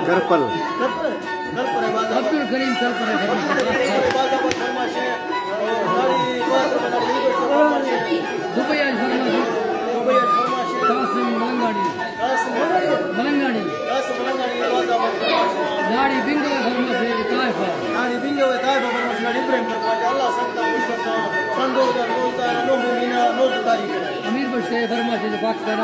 करपल अब्दुल करीम सरपर दुबई कासिम मलंगाड़ी नाड़ी बिंगो फरमाशे ताइफा अमीर बश्ते फरमाशे पाकिस्तान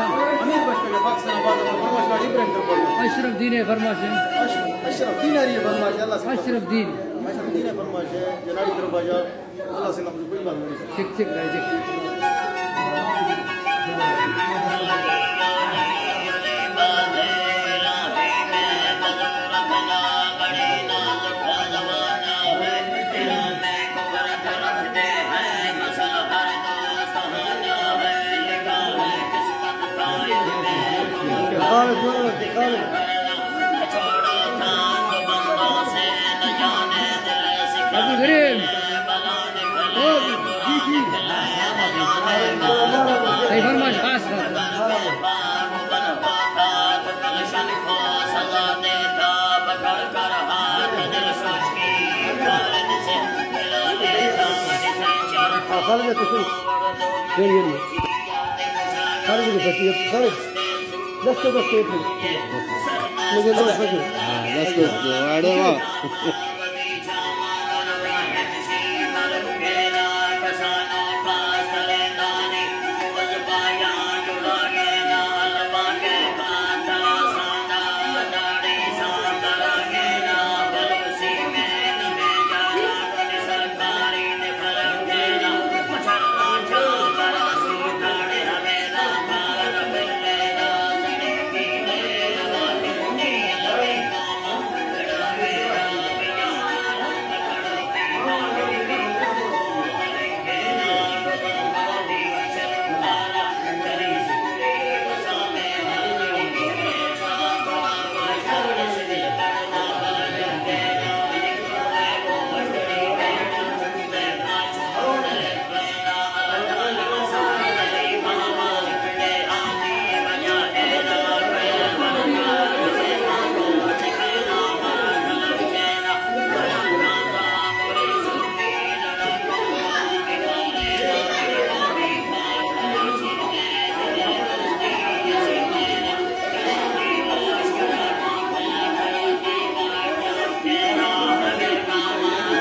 अशरफ दीन फरमाशे अशरफ दीन फरमाशे जनाड़ी दरवाजा अल्लाह से नाम कोई बात नहीं ठीक ठीक रहे फरमाश खास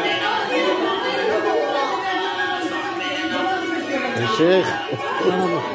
शेख